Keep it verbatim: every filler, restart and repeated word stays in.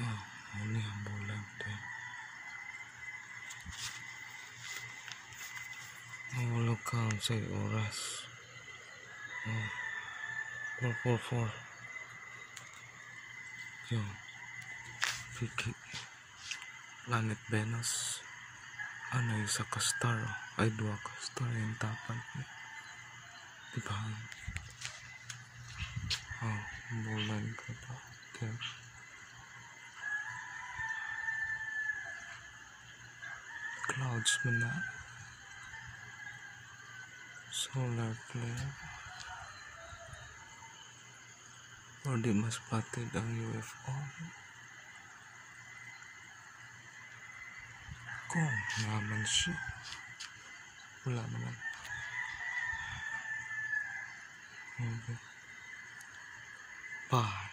Oh, ini ang bulan din. Mahulog ka sa oras. Oh, four four four. Yung Piki Planet Venus. Ano isa ka star? Ay, dua ka star yung tapan. Diba? Oh, bulan ka pa. Okay. Clouds mo na. Solar flare. O di mas spotted ang U F O. Kung naman siya. Wala naman. Okay. Bye.